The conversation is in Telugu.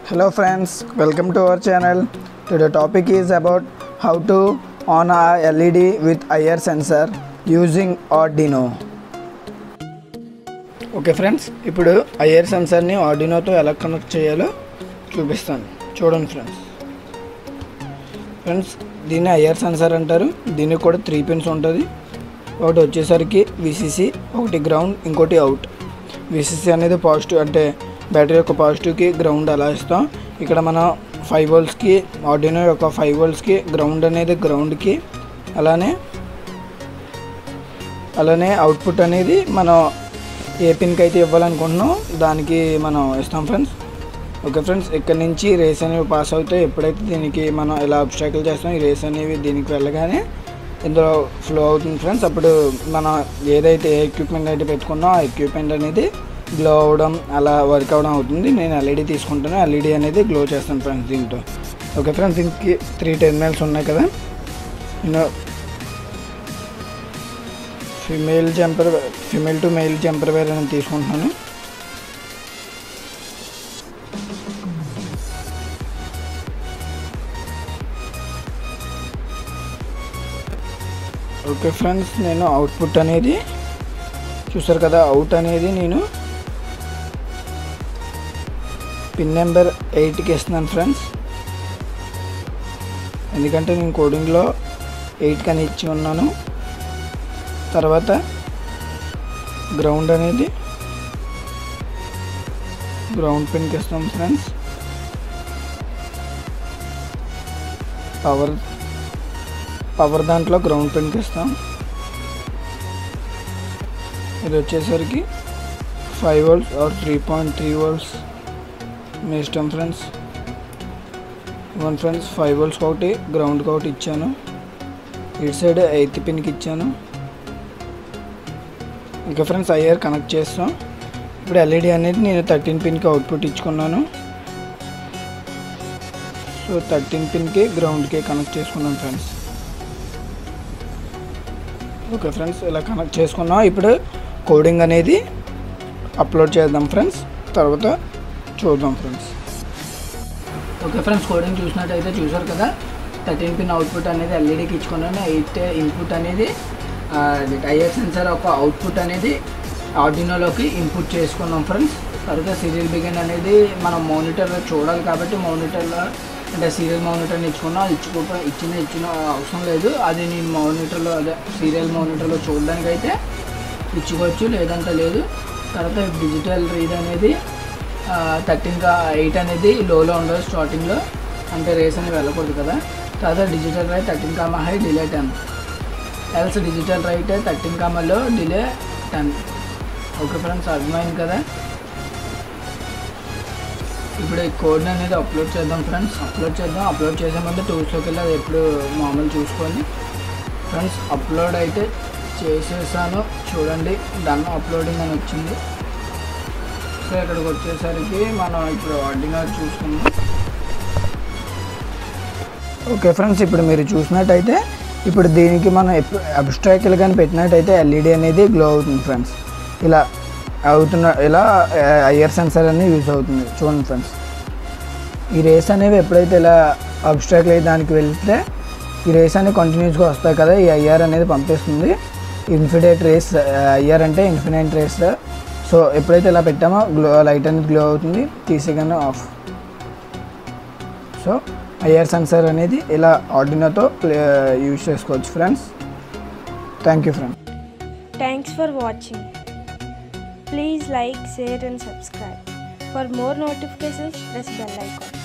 Hello friends, welcome to our channel. Today topic is about how to on a LED with IR sensor using Arduino. Okay friends, ఇప్పుడు IR sensor ని Arduino తో ఎలా కనెక్ట్ చేయాలో చూపిస్తాను. చూడండి ఫ్రెండ్స్ దీన్ని IR sensor అంటారు. దీనికి కూడా 3 పిన్స్ ఉంటుంది. ఒకటి వచ్చేసరికి VCC, ఒకటి గ్రౌండ్, ఇంకోటి అవుట్. VCC అనేది పాజిటివ్ అంటే బ్యాటరీ యొక్క పాజిటివ్కి గ్రౌండ్ అలా ఇస్తాం. ఇక్కడ మనం 5 వోల్ట్స్కి ఆర్డినో యొక్క 5 వోల్ట్స్కి గ్రౌండ్ అనేది గ్రౌండ్కి అలానే అవుట్పుట్ అనేది మనం ఏ పిన్కి అయితే ఇవ్వాలనుకుంటున్నాం దానికి మనం ఇస్తాం ఫ్రెండ్స్. ఓకే ఫ్రెండ్స్, ఇక్కడ నుంచి రేస్ అనేవి పాస్ అవుతాయి. ఎప్పుడైతే దీనికి మనం ఇలా అబ్స్ట్రాకిల్ చేస్తాం ఈ రేస్ అనేవి దీనికి వెళ్ళగానే ఇందులో ఫ్లో అవుతుంది ఫ్రెండ్స్. అప్పుడు మనం ఏదైతే ఏ ఎక్విప్మెంట్ అయితే పెట్టుకున్నామో ఆ ఎక్విప్మెంట్ అనేది గ్లో అవ్వడం అలా వర్క్ అవ్వడం అవుతుంది. నేను LED తీసుకుంటాను. LED అనేది గ్లో చేస్తాను ఫ్రెండ్స్ దీంతో. ఓకే ఫ్రెండ్స్, దీనికి 3 టెర్మినల్స్ ఉన్నాయి కదా. నేను female to male jumper wire అని తీసుకుంటున్నాను. ఓకే ఫ్రెండ్స్, నేను అవుట్పుట్ అనేది చూసారు కదా. అవుట్ అనేది నేను పిన్ నెంబర్ 8కి ఇస్తున్నాను ఫ్రెండ్స్. ఎందుకంటే నేను కోడింగ్లో 8 కని ఇచ్చి ఉన్నాను. తర్వాత గ్రౌండ్ అనేది గ్రౌండ్ పిన్కి ఇస్తాం ఫ్రెండ్స్. పవర్ దాంట్లో గ్రౌండ్ పిన్కి ఇస్తాం. ఇది వచ్చేసరికి 5 వోల్ట్స్ ఆర్ 3.3 వోల్ట్స్ మీ ఇష్టం ఫ్రెండ్స్. ఇవ్వండి ఫ్రెండ్స్, 5 వోల్ట్స్ ఒకటి గ్రౌండ్కి ఒకటి ఇచ్చాను. ఇటు సైడ్ 8th పిన్కి ఇచ్చాను. ఇంకా ఫ్రెండ్స్ IR కనెక్ట్ చేస్తాం. ఇప్పుడు LED అనేది నేను 13 పిన్కి అవుట్పుట్ ఇచ్చుకున్నాను. సో 13 పిన్కి గ్రౌండ్కి కనెక్ట్ చేసుకున్నాను ఫ్రెండ్స్. ఓకే ఫ్రెండ్స్, ఇలా కనెక్ట్ చేసుకున్నాం. ఇప్పుడు కోడింగ్ అనేది అప్లోడ్ చేద్దాం ఫ్రెండ్స్, తర్వాత చూద్దాం ఫ్రెండ్స్. ఓకే ఫ్రెండ్స్, కోడింగ్ చూసినట్టయితే చూసారు కదా. 13 పిన్ అవుట్పుట్ అనేది LEDకి ఇచ్చుకున్నాను. 8 ఇన్పుట్ అనేది IR సెన్సార్ ఒక అవుట్పుట్ అనేది ఆర్డినోలోకి ఇన్పుట్ చేసుకున్నాం ఫ్రెండ్స్. తర్వాత సీరియల్ బిగిన్ అనేది మనం మానిటర్లో చూడాలి కాబట్టి మానిటర్లో అంటే సీరియల్ మానిటర్ని ఇచ్చుకున్నాం. ఇచ్చిన అవసరం లేదు. అది నేను మానిటర్లో అదే సీరియల్ మానిటర్లో చూడడానికి అయితే ఇచ్చుకోవచ్చు, లేదంటే లేదు. తర్వాత డిజిటల్ రీడ్ అనేది 13:8 అనేది లోలో ఉండదు స్టార్టింగ్లో, అంటే రేస్ అనేది వెళ్ళకూడదు కదా. తర్వాత digital write 13, high delay 10, else digital write 13, low delay 10. Okay friends, అర్థమైంది కదా. ఇప్పుడు ఈ కోడ్ని అనేది అప్లోడ్ చేద్దాం ఫ్రెండ్స్. అప్లోడ్ చేసే ముందు టూల్స్లోకి వెళ్ళి అది ఎప్పుడు మామూలు చూసుకోండి ఫ్రెండ్స్. అప్లోడ్ అయితే చేసేసాను చూడండి. డన్ అప్లోడింగ్ అని వచ్చింది. సో ఇక్కడికి వచ్చేసరికి మనం ఇప్పుడు ఆర్డినో చూసుకుందాం. ఓకే ఫ్రెండ్స్, ఇప్పుడు మీరు చూసినట్టయితే ఇప్పుడు దీనికి మనం అబ్స్ట్రాక్ట్లు కానీ పెట్టినట్టయితే LED అనేది గ్లో అవుతుంది ఫ్రెండ్స్. ఇలా IR సెన్సార్ అనేది యూజ్ అవుతుంది. చూడండి ఫ్రెండ్స్, ఈ రేస్ అనేవి ఎప్పుడైతే ఇలా అబ్స్ట్రాక్ట్ అయితే దానికి వెళ్తే ఈ రేస్ అనేవి కంటిన్యూస్గా వస్తాయి కదా. ఈ IR అనేది పంపిస్తుంది ఇన్ఫినిట్ రేస్. IR అంటే ఇన్ఫినిట్ రేస్. సో ఎప్పుడైతే ఇలా పెట్టామో లైట్ అనేది గ్లో అవుతుంది, తీసేగానే ఆఫ్. సో IR సెన్సార్ అనేది ఇలా ఆర్డినోతో యూజ్ చేసుకోవచ్చు friends. Thank you friends. Thanks for watching. Please like, share and subscribe. For more notifications, press bell icon.